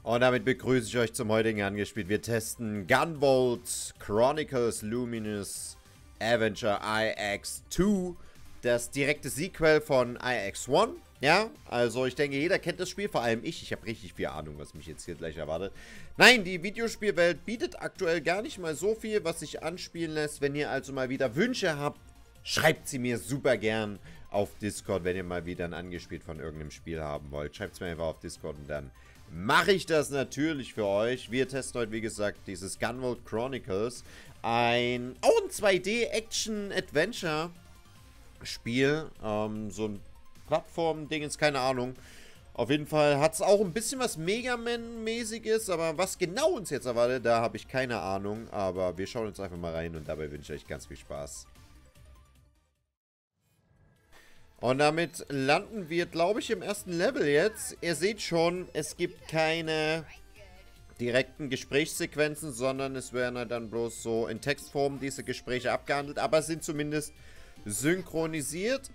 Und damit begrüße ich euch zum heutigen Angespielt. Wir testen Gunvolt Chronicles Luminous Avenger IX2. Das direkte Sequel von IX1. Ja, also ich denke, jeder kennt das Spiel, vor allem ich. Ich habe richtig viel Ahnung, was mich jetzt hier gleich erwartet. Nein, die Videospielwelt bietet aktuell gar nicht mal so viel, was sich anspielen lässt. Wenn ihr also mal wieder Wünsche habt, schreibt sie mir super gern auf Discord, wenn ihr mal wieder ein Angespielt von irgendeinem Spiel haben wollt. Schreibt es mir einfach auf Discord und dann mache ich das natürlich für euch. Wir testen heute, wie gesagt, dieses Gunvolt Chronicles. Ein 2D-Action-Adventure-Spiel. So ein Plattform-Ding ist keine Ahnung. Auf jeden Fall hat es auch ein bisschen was Mega Man-mäßiges, aber was genau uns jetzt erwartet, da habe ich keine Ahnung. Aber wir schauen uns einfach mal rein und dabei wünsche ich euch ganz viel Spaß. Und damit landen wir, glaube ich, im ersten Level jetzt. Ihr seht schon, es gibt keine direkten Gesprächssequenzen, sondern es werden dann bloß so in Textform diese Gespräche abgehandelt, aber sind zumindest synchronisiert.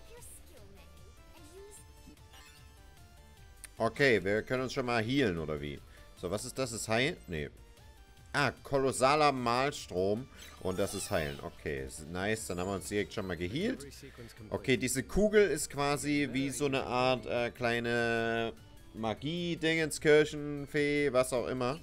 Okay, wir können uns schon mal healen, oder wie? So, was ist das? Ist Heil? Nee. Ah, kolossaler Malstrom. Und das ist Heilen. Okay, nice. Dann haben wir uns direkt schon mal gehealt. Okay, diese Kugel ist quasi wie so eine Art kleine Magie-Dingenskirchenfee, was auch immer.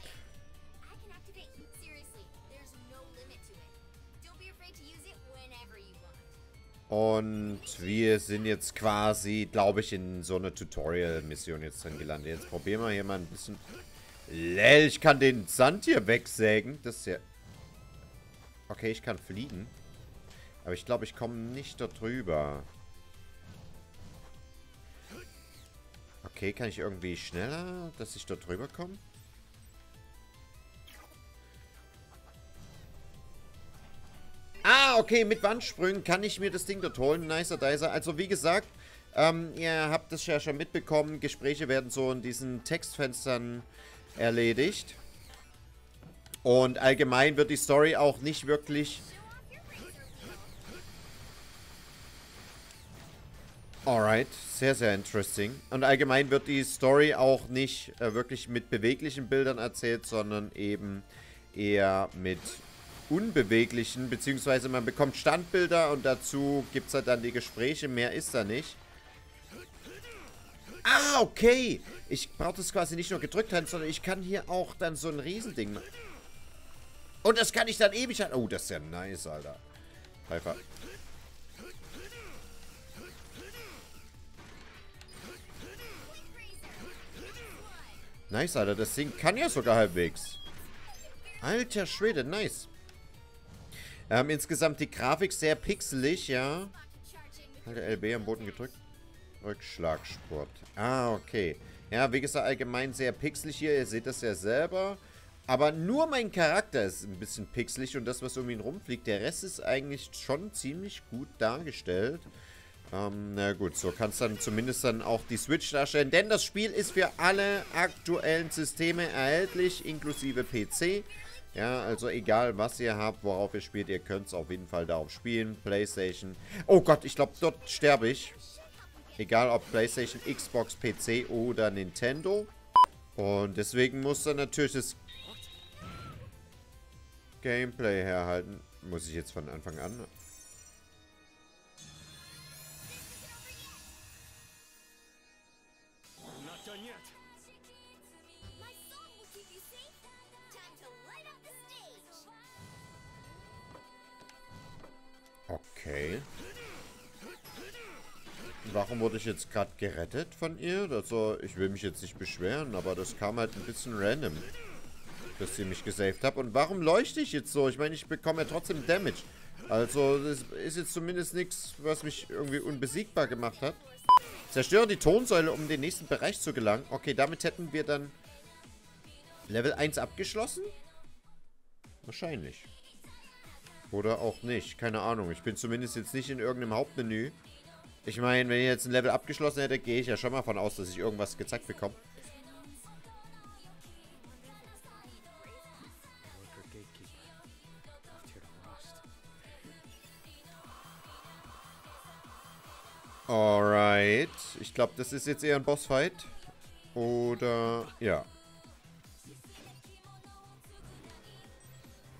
Und wir sind jetzt quasi, glaube ich, in so einer Tutorial-Mission jetzt drin gelandet. Jetzt probieren wir hier mal ein bisschen... Lel, ich kann den Sand hier wegsägen. Das ist ja... Okay, ich kann fliegen. Aber ich glaube, ich komme nicht da drüber. Okay, kann ich irgendwie schneller, dass ich da drüber komme? Ah, okay, mit Wandsprüngen kann ich mir das Ding dort holen. Nicer Dicer. Also, wie gesagt, ihr habt das ja schon mitbekommen. Gespräche werden so in diesen Textfenstern erledigt. Und allgemein wird die Story auch nicht wirklich... Alright, sehr, sehr interesting. Und allgemein wird die Story auch nicht wirklich mit beweglichen Bildern erzählt, sondern eben eher mit unbeweglichen, beziehungsweise man bekommt Standbilder und dazu gibt es halt dann die Gespräche, mehr ist da nicht. Ah, okay. Ich brauche das quasi nicht nur gedrückt halten, sondern ich kann hier auch dann so ein Riesending machen. Und das kann ich dann ewig halten. Oh, das ist ja nice, Alter. Pfeifer. Nice, Alter. Das Ding kann ja sogar halbwegs. Alter Schwede, nice. Insgesamt die Grafik sehr pixelig, ja. Halt LB am Boden gedrückt. Rückschlagsport. Ah, okay. Ja, wie gesagt, allgemein sehr pixelig hier. Ihr seht das ja selber. Aber nur mein Charakter ist ein bisschen pixelig und das, was um ihn rumfliegt. Der Rest ist eigentlich schon ziemlich gut dargestellt. Na gut, so kann es dann zumindest dann auch die Switch darstellen. Denn das Spiel ist für alle aktuellen Systeme erhältlich, inklusive PC. Ja, also egal was ihr habt, worauf ihr spielt, ihr könnt es auf jeden Fall darauf spielen. PlayStation. Oh Gott, ich glaube, dort sterbe ich. Egal ob PlayStation, Xbox, PC oder Nintendo. Und deswegen muss dann natürlich das Gameplay herhalten. Muss ich jetzt von Anfang an. Okay. Warum wurde ich jetzt gerade gerettet von ihr? Also, ich will mich jetzt nicht beschweren, aber das kam halt ein bisschen random, dass sie mich gesaved hat. Und warum leuchte ich jetzt so? Ich meine, ich bekomme ja trotzdem Damage. Also, das ist jetzt zumindest nichts, was mich irgendwie unbesiegbar gemacht hat. Zerstöre die Tonsäule, um in den nächsten Bereich zu gelangen. Okay, damit hätten wir dann Level 1 abgeschlossen? Wahrscheinlich. Oder auch nicht. Keine Ahnung. Ich bin zumindest jetzt nicht in irgendeinem Hauptmenü. Ich meine, wenn ich jetzt ein Level abgeschlossen hätte, gehe ich ja schon mal von aus, dass ich irgendwas gezeigt bekomme. Alright. Ich glaube, das ist jetzt eher ein Bossfight. Oder... ja.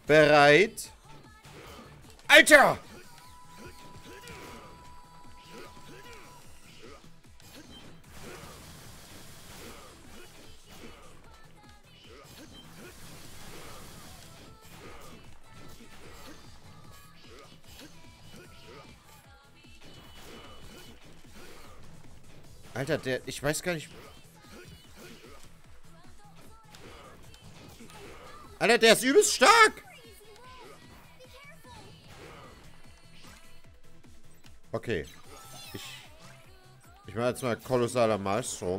Bereit. Alter! Alter, ich weiß gar nicht. Alter, der ist übelst stark. Okay. Ich mache jetzt mal kolossaler Malstrom.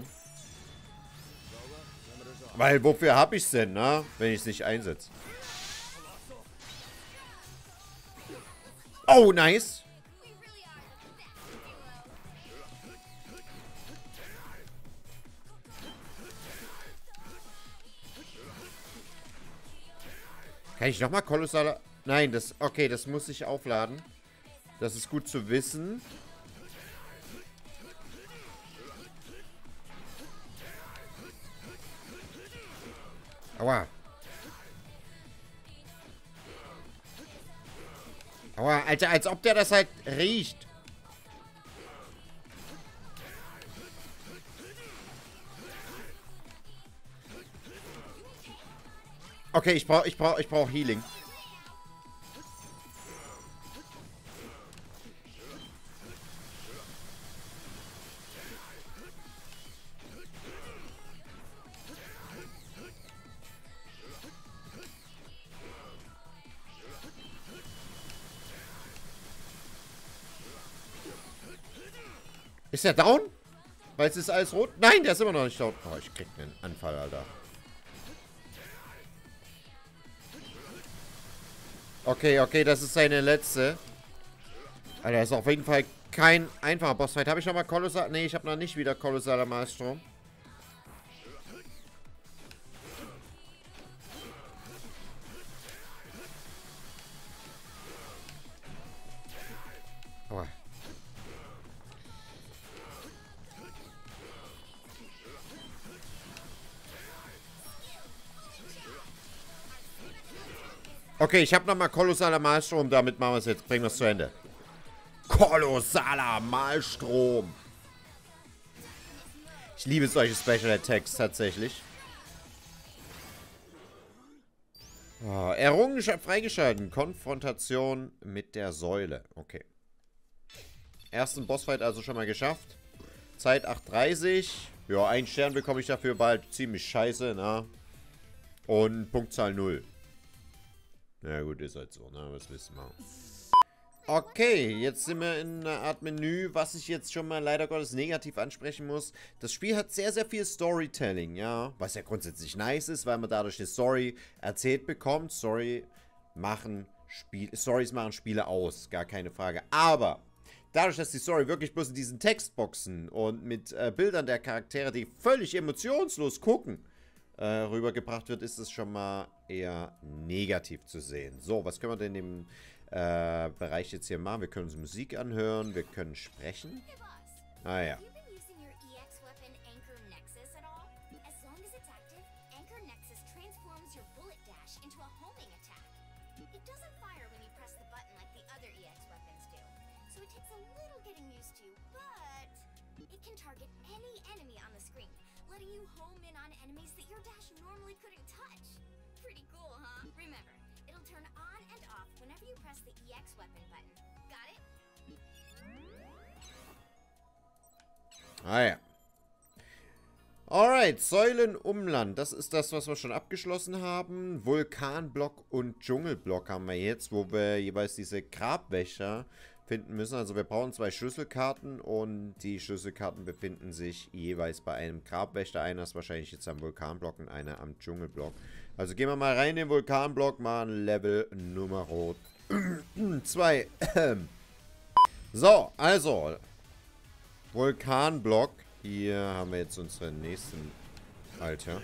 Weil, wofür habe ich es denn, ne? Wenn ich es nicht einsetze. Oh, nice. Kann ich nochmal kolossaler... Nein, das... Okay, das muss ich aufladen. Das ist gut zu wissen. Aua. Aua, Alter, als ob der das halt riecht. Okay, ich brauch Healing. Ist der down? Weil es ist alles rot? Nein, der ist immer noch nicht down. Oh, ich krieg einen Anfall, Alter. Okay, okay, das ist seine letzte. Alter, das ist auf jeden Fall kein einfacher Bossfight. Habe ich nochmal Kolossal... Nee, ich habe noch nicht wieder kolossaler Malstrom. Aua. Okay, ich habe nochmal kolossaler Malstrom. Damit machen wir es jetzt. Bringen wir es zu Ende. Kolossaler Malstrom. Ich liebe solche Special Attacks tatsächlich. Oh, Errungenschaft freigeschalten. Konfrontation mit der Säule. Okay. Ersten Bossfight also schon mal geschafft. Zeit 8:30. Ja, 1 Stern bekomme ich dafür bald. Ziemlich scheiße, ne? Und Punktzahl 0. Na gut, ist halt so, ne? Was wissen wir. Okay, jetzt sind wir in einer Art Menü, was ich jetzt schon mal leider Gottes negativ ansprechen muss. Das Spiel hat sehr, sehr viel Storytelling, ja. Was ja grundsätzlich nice ist, weil man dadurch eine Story erzählt bekommt. Stories machen Spiele aus, gar keine Frage. Aber dadurch, dass die Story wirklich bloß in diesen Textboxen und mit Bildern der Charaktere, die völlig emotionslos gucken, rübergebracht wird, ist es schon mal eher negativ zu sehen. So, was können wir denn im Bereich jetzt hier machen? Wir können uns Musik anhören, wir können sprechen. Ah ja. Letting you home in on enemies that your dash normally couldn't touch. Pretty cool, huh? Remember, it'll turn on and off whenever you press the EX weapon button. Got it? Ah ja. Alright, Säulenumland. Das ist das, was wir schon abgeschlossen haben. Vulkanblock und Dschungelblock haben wir jetzt, wo wir jeweils diese Grabwächter finden müssen. Also wir brauchen 2 Schlüsselkarten und die Schlüsselkarten befinden sich jeweils bei einem Grabwächter. Einer ist wahrscheinlich jetzt am Vulkanblock und einer am Dschungelblock. Also gehen wir mal rein in den Vulkanblock, mal Level Nummer 2. So, also Vulkanblock. Hier haben wir jetzt unseren nächsten Alter.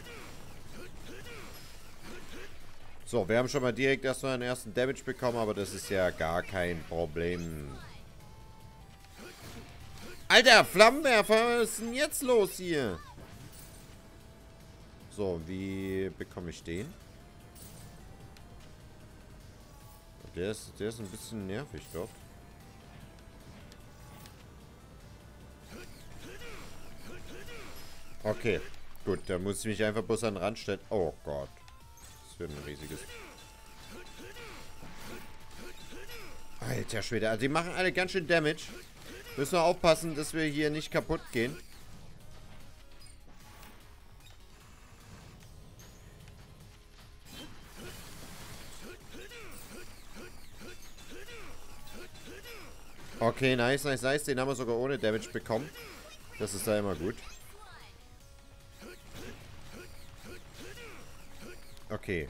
So, wir haben schon mal direkt erstmal einen ersten Damage bekommen, aber das ist ja gar kein Problem. Alter, Flammenwerfer, was ist denn jetzt los hier? So, wie bekomme ich den? Der ist ein bisschen nervig dort. Okay, gut, da muss ich mich einfach bloß an den Rand stellen. Oh Gott. Das wird ein riesiges... Alter Schwede, also die machen alle ganz schön Damage. Müssen wir aufpassen, dass wir hier nicht kaputt gehen. Okay, nice, nice, nice. Den haben wir sogar ohne Damage bekommen. Das ist da immer gut. Okay.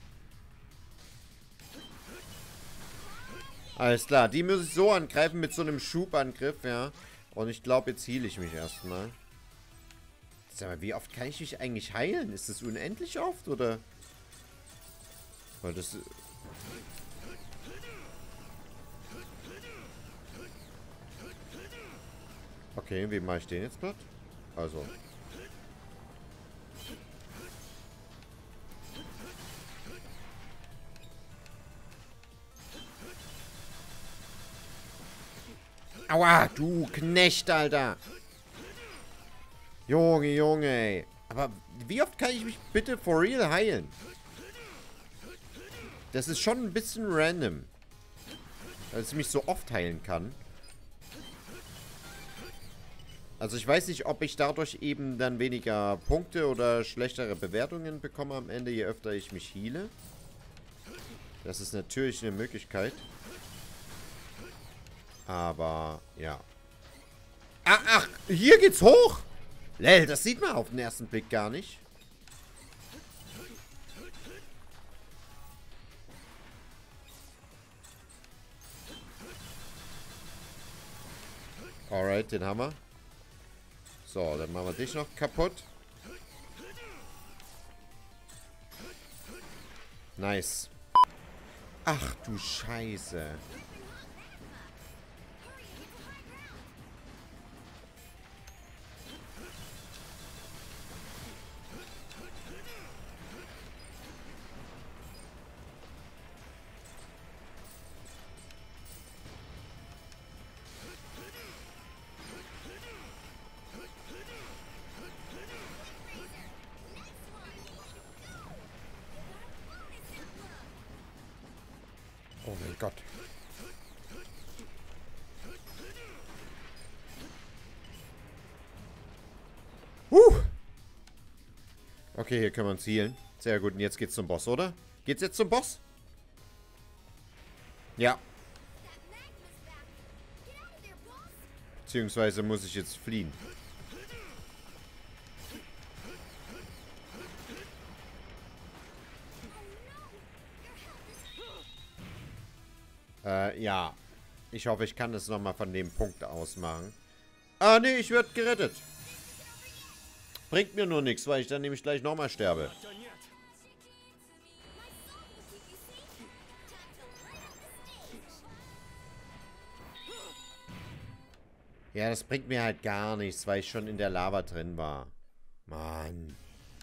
Alles klar, die muss ich so angreifen mit so einem Schubangriff, ja. Und ich glaube, jetzt heile ich mich erstmal. Sag mal, wie oft kann ich mich eigentlich heilen? Ist das unendlich oft, oder? Weil das... Okay, wie mache ich den jetzt platt? Also... Aua, du Knecht, Alter. Junge, Junge, ey. Aber wie oft kann ich mich bitte for real heilen? Das ist schon ein bisschen random. Dass ich mich so oft heilen kann. Also ich weiß nicht, ob ich dadurch eben dann weniger Punkte oder schlechtere Bewertungen bekomme am Ende, je öfter ich mich heale. Das ist natürlich eine Möglichkeit. Aber, ja. Ach, hier geht's hoch! Lel, das sieht man auf den ersten Blick gar nicht. Alright, den haben wir. So, dann machen wir dich noch kaputt. Nice. Ach du Scheiße. Oh mein Gott. Okay, hier können wir uns healen. Sehr gut, und jetzt geht's zum Boss, oder? Geht's jetzt zum Boss? Ja. Beziehungsweise muss ich jetzt fliehen. Ja. Ich hoffe, ich kann das nochmal von dem Punkt aus machen. Ah, nee, ich werde gerettet. Bringt mir nur nichts, weil ich dann nämlich gleich nochmal sterbe. Ja, das bringt mir halt gar nichts, weil ich schon in der Lava drin war. Mann.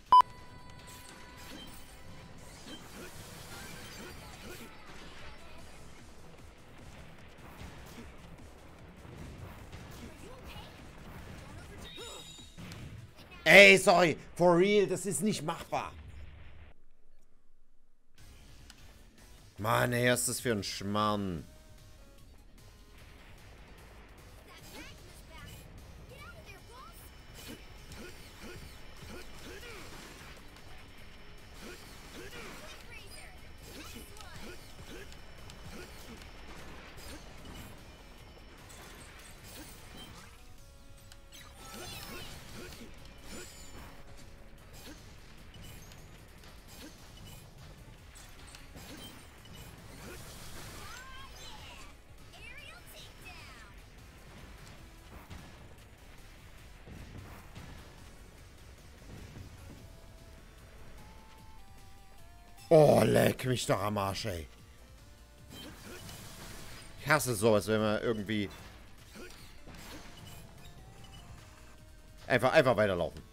Ey, sorry. For real, das ist nicht machbar. Mann, ey, was ist das für ein Schmarrn? Oh, leck mich doch am Arsch, ey. Ich hasse sowas, wenn man irgendwie... Einfach weiterlaufen.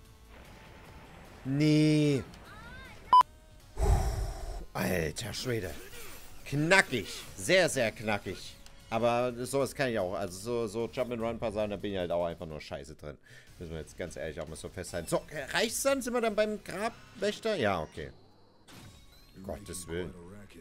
Nee. Alter Schwede. knackig. Sehr, sehr knackig. Aber sowas kann ich auch. Also so Jump-and-Run-Passagen, da bin ich halt auch einfach nur scheiße drin. Müssen wir jetzt ganz ehrlich auch mal so festhalten. So, reicht's dann? Sind wir dann beim Grabwächter? Ja, okay. Gottes Willen.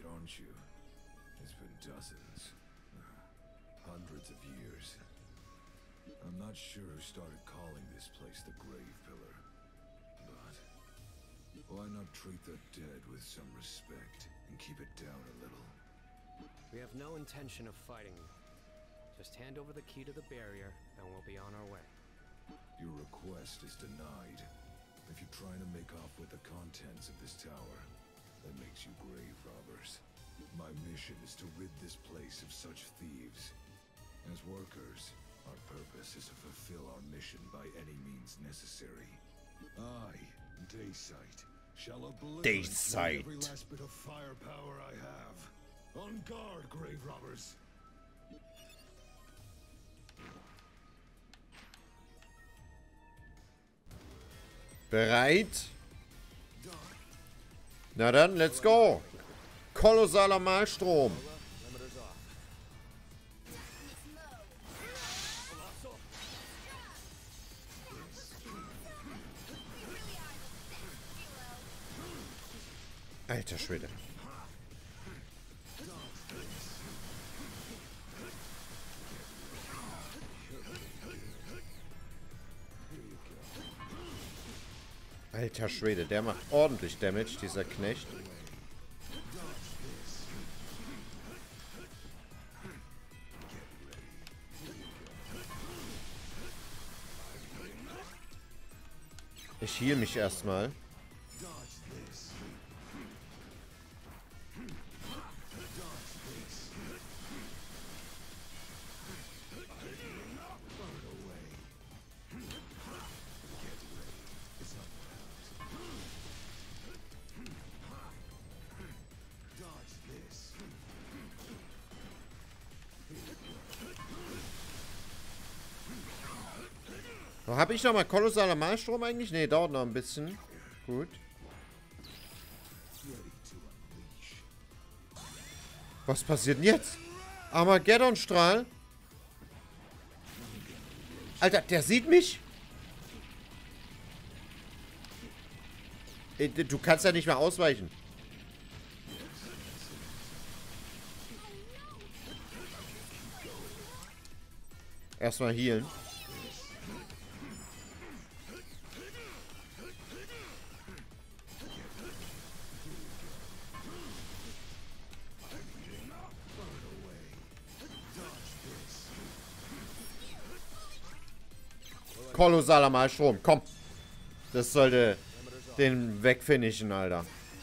I'm not sure who started calling this place the Grave Pillar, but why not treat the dead with some respect and keep it down a little? We have no intention of fighting you. Just hand over the key to the barrier, and we'll be on our way. Your request is denied. If you're trying to make off with the contents of this tower, that makes you grave robbers. My mission is to rid this place of such thieves. As workers, our purpose is to fulfill our mission by any means necessary. I, Daysite, shall obliterate every last bit of firepower I have. On guard, grave robbers! Bereit? Na dann, let's go! Kolossaler Malstrom! Alter Schwede. Alter Schwede, der macht ordentlich Damage, dieser Knecht. Ich heal mich erstmal. Habe ich noch mal kolossaler Malstrom eigentlich? Ne, dauert noch ein bisschen. Gut. Was passiert denn jetzt? Armageddon-Strahl? Alter, der sieht mich? Du kannst ja nicht mehr ausweichen. Erstmal healen. Kolossaler Malstrom, komm. Das sollte den wegfinishen, Alter.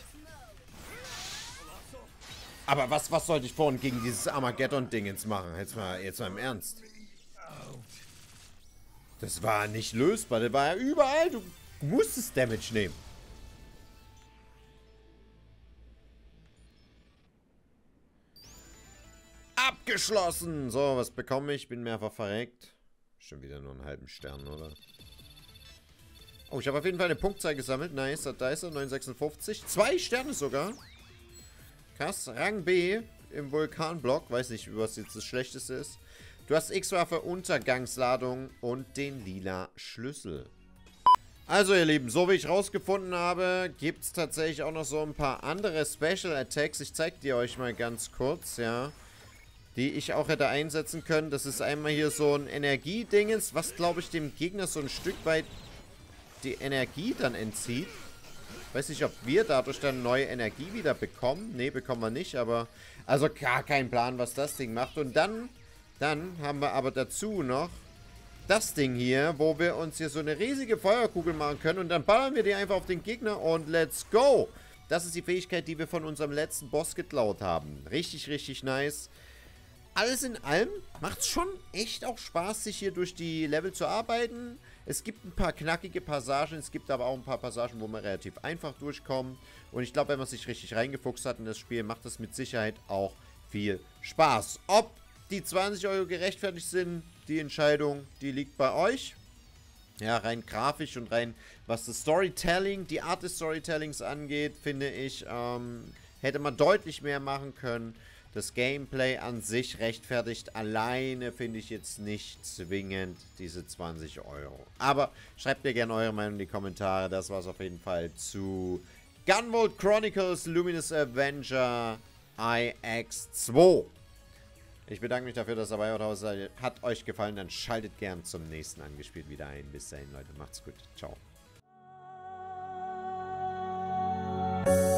Aber was sollte ich vorhin gegen dieses Armageddon-Dingens machen? Jetzt mal im Ernst. Das war nicht lösbar. Das war ja überall. Du musstest Damage nehmen. Abgeschlossen. So, was bekomme ich? Bin mehrfach verreckt. Schon wieder nur einen halben Stern, oder? Oh, ich habe auf jeden Fall eine Punktzahl gesammelt. Nice, da ist er, 956. 2 Sterne sogar. Krass, Rang B im Vulkanblock. Weiß nicht, was jetzt das Schlechteste ist. Du hast X-Waffe, Untergangsladung und den lila Schlüssel. Also, ihr Lieben, so wie ich rausgefunden habe, gibt es tatsächlich auch noch so ein paar andere Special Attacks. Ich zeige die euch mal ganz kurz, ja. Die ich auch hätte einsetzen können. Das ist einmal hier so ein Energiedingens, was, glaube ich, dem Gegner so ein Stück weit die Energie dann entzieht. Weiß nicht, ob wir dadurch dann neue Energie wieder bekommen. Ne, bekommen wir nicht, aber... Also gar kein Plan, was das Ding macht. Und dann haben wir aber dazu noch das Ding hier, wo wir uns hier so eine riesige Feuerkugel machen können. Und dann ballern wir die einfach auf den Gegner und let's go! Das ist die Fähigkeit, die wir von unserem letzten Boss geklaut haben. Richtig, richtig nice. Alles in allem macht es schon echt auch Spaß, sich hier durch die Level zu arbeiten. Es gibt ein paar knackige Passagen, es gibt aber auch ein paar Passagen, wo man relativ einfach durchkommt. Und ich glaube, wenn man sich richtig reingefuchst hat in das Spiel, macht das mit Sicherheit auch viel Spaß. Ob die 20 € gerechtfertigt sind, die Entscheidung, die liegt bei euch. Ja, rein grafisch und rein, was das Storytelling, die Art des Storytellings angeht, finde ich, hätte man deutlich mehr machen können. Das Gameplay an sich rechtfertigt alleine, finde ich jetzt nicht zwingend diese 20 Euro. Aber schreibt mir gerne eure Meinung in die Kommentare. Das war es auf jeden Fall zu Gunvolt Chronicles Luminous Avenger IX2. Ich bedanke mich dafür, dass ihr dabei wart. Hat euch gefallen, dann schaltet gern zum nächsten Angespielt wieder ein. Bis dahin, Leute. Macht's gut. Ciao.